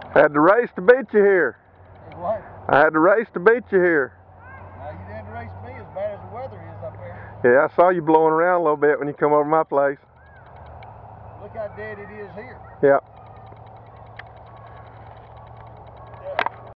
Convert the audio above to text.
I had to race to beat you here. What? I had to race to beat you here. Now you didn't race me as bad as the weather is up there. Yeah, I saw you blowing around a little bit when you come over my place. Look how dead it is here. Yeah.